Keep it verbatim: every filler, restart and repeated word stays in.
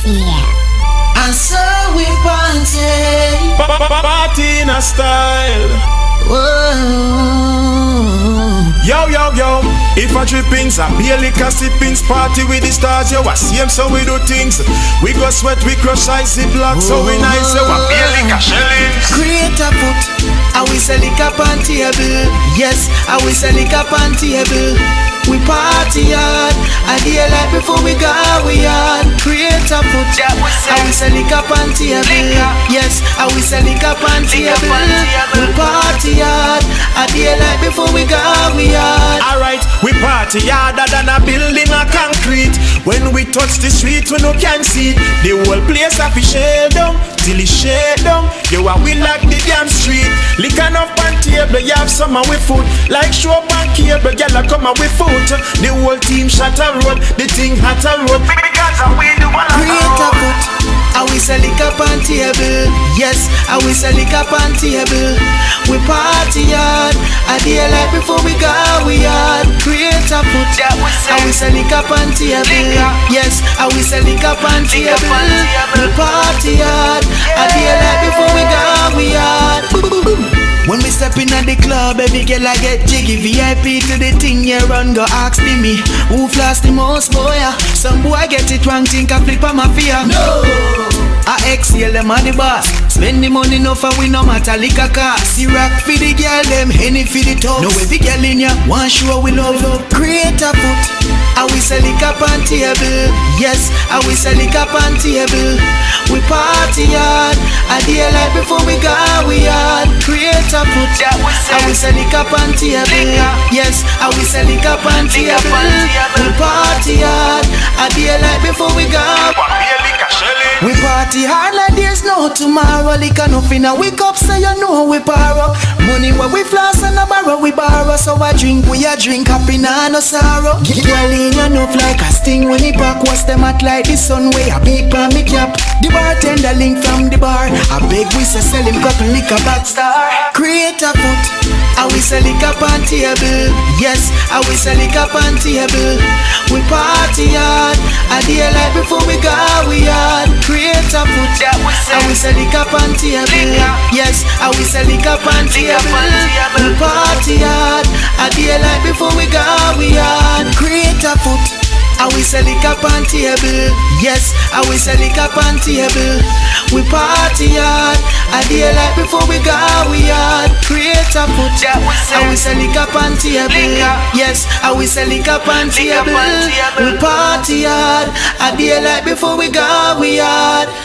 Yeah. And so we party, party in a style. Whoa. Yo, yo, yo. If a drippings and beer liquor sippings, party with the stars, yo, I see them so we do things. We go sweat, we crush icy block, so we nice, yo, a beer liquor shellings. Create a foot, I will sell it up on table. Yes, I will sell it up on table. We party hard, a day like before we go we hard. Create a foot, I will sell it up on table. Yes, I will sell it up on table. We party hard, a day like before we go we hard. Alright, we party harder than a building of concrete. When we touch the street, we no can see it. The whole place a fi shade down, till it shade down. You are we like the damn street. Lick enough on table, you have some of we food. Like show up on cable, y'all come with food. The whole team shot a road, the thing hot a road. Because we do what create a foot, I will sell it up on table. Yes, I will sell it up on table. We party hard, a day like before we go we hard. Create a foot, I will sell it up on table. Yes, I will sell it up on table. We party hard, a day like before we go we hard. When we step in at the club, every girl I get jiggy. V I P to the thing, yeah, run, go ask me who floss the most, boy, yeah. Some boy get it wrong, think I flip on my fear. No, I Xale them on the boss. Spend the money no for we no matter like a cost. See rock for the girl, them henny for the toes. No every girl in ya, one show we love love. Create a foot, I will sell it up on table. Yes, I will sell it up on table. We party hard, a day like before we go we hard. Create a foot, I will sell it up on table. Yes, I will sell it up on table. We party hard, a day like before we go. We party hard like there's no tomorrow. Like nothing a wake up so you know we borrow. Money when we floss and a borrow we borrow. So I drink we a drink happy nah no sorrow. Girl in enough like a sting when he back. What's them at like the sun way a big pan me cap. The bartender link from the bar. I beg we say sell him couple liquor back star. Create a foot, I will sell it up on table. Yes, I will sell it up on table. We party hard, a day like before we go we hard. Create a foot, I will sell it up on table. Yes, I will sell it up on table. We party hard, a day like before we go we hard. Create a foot, I will sell it up on table. Yes, I will sell it up on table. We party hard, a day like before we go we hard. Create a foot, I will sell it up on table. Yes, I will sell it up on table. We party hard, a day like before we go we hard.